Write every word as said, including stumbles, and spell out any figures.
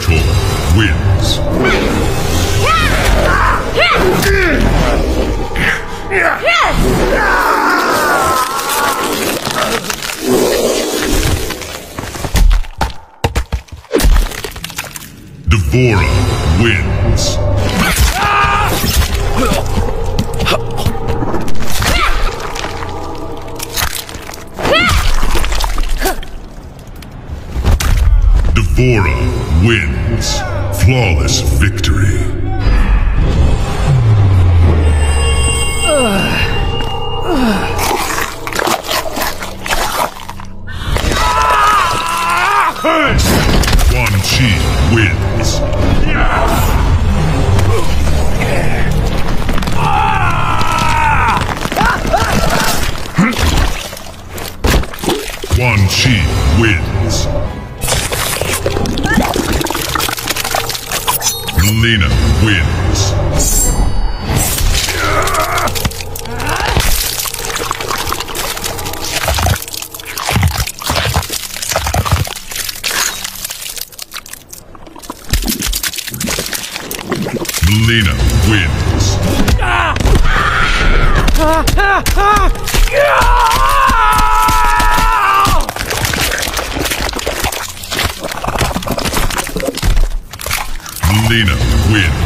Skeletor wins. D'Vorah wins. D'Vorah wins. Flawless victory. Quan Chi wins. Quan Chi wins. Mileena wins. Mileena wins. Mileena wins.